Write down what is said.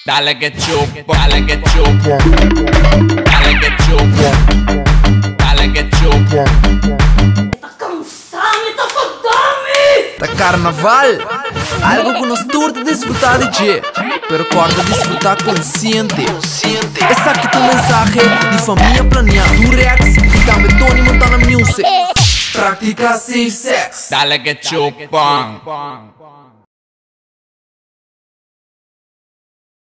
Dale que chupo, dale que chupo, dale que chupo, dale que chupo. Tá cansado, tá fodame! Tá carnaval, algo que nos turta disfrutar de che, pero corta disfrutar consciente. Essa aqui tu mensaje de família planear do Rex e também Tony Montana Music. Prática safe sex. Dale que chupo.